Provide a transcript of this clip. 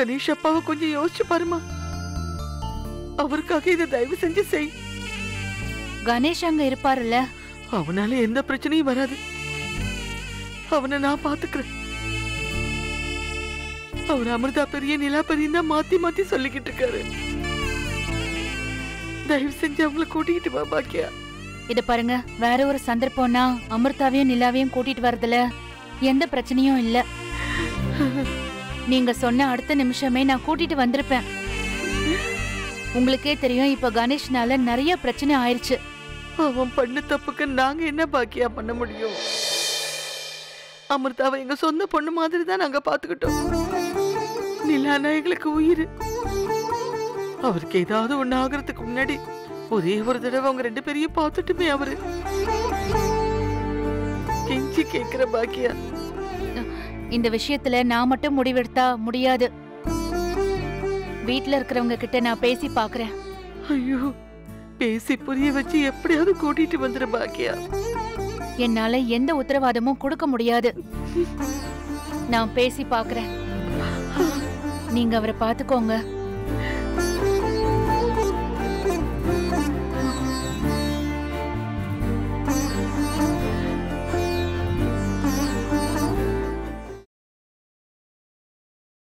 கணேஷ் அப்பாவை கொஞ்சம் யோசிச்சு பாருமா. அவருக்காக இதை தயவு செஞ்சு செய். கணேஷ் அங்க இருப்பாருல்ல, அவனால எந்த பிரச்சனையும் வராது. அவனை நான் பாத்துக்கிறேன். அவர் அமிர்தா பெரிய நிலா பெரிய தான் மாத்தி மாத்தி சொல்லிக்கிட்டு இருக்காரு. தயவு செஞ்சு அவங்களை கூட்டிக்கிட்டு வா பாக்கியா. இத பாருங்க, வேற ஒரு சந்தர்ப்பம்னா அமிர்தாவையும் நிலாவையும் கூட்டிட்டு வரதுல எந்த பிரச்சனையும் இல்ல. நீங்க சொன்ன அடுத்த நிமிஷமே நான் கூட்டிட்டு வந்திருப்பேன். உங்களுக்கே தெரியும், இப்ப கணேஷ்னால நிறைய பிரச்சனை ஆயிருச்சு. அவன் பண்ண தப்புக்கு நாங்க என்ன பாக்கியா பண்ண முடியும்? அமிர்தாவை எங்க சொந்த பொண்ணு மாதிரி தான் நாங்க பாத்துக்கிட்டோம். நிலானா எங்களுக்கு உயிர். அவருக்கு ஏதாவது ஒண்ணு ஆகுறதுக்கு முன்னாடி ஒரே ஒரு தடவை அவங்க 2 பேரையும் பார்த்துட்டுமே அவரு. கெஞ்சி கேக்குற பாக்கியா. இந்த விஷயத்துல நான் மட்டும் முடிவெடுத்தா முடியாது. வீட்டுல இருக்கிறவங்க கிட்ட நான் பேசி பாக்குறேன். ஐயோ, பேசி புரிய வச்சு எப்படியாவது கூட்டிட்டு வந்துரு பாக்கியா. என்னால எந்த உத்தரவாதமும் கொடுக்க முடியாது. நான் பேசி பாக்குறேன். நீங்க அவரை பாத்துக்கோங்க.